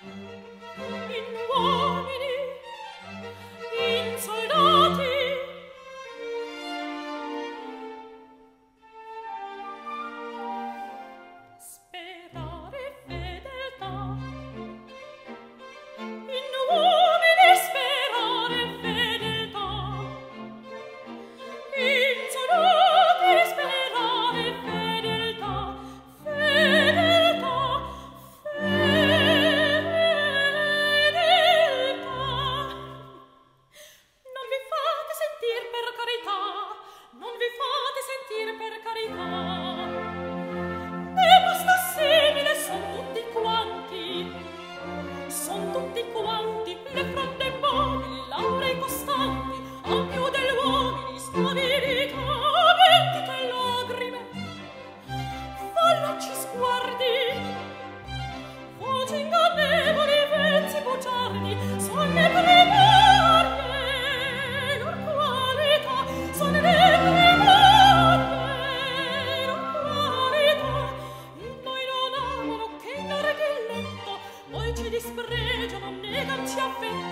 in uomini, in soldati. Sperare fedeltà, in uomini sperare fedeltà, in soldati sperare fedeltà, fedeltà, fedeltà. Non vi fate sentir per carità, non vi fate sentir per carità. E basta simile son tutti quanti, le fronde mobili, laurei costanti, a più degli uomini stabilità, vendite lagrime, fallaci sguardi, voci ingannevoli, vezzi bugiardi, son le primarie, lor qualità, son le primarie, lor qualità. Noi non amano che in narghiletto, poi ci dispregiano, negan ci affetto.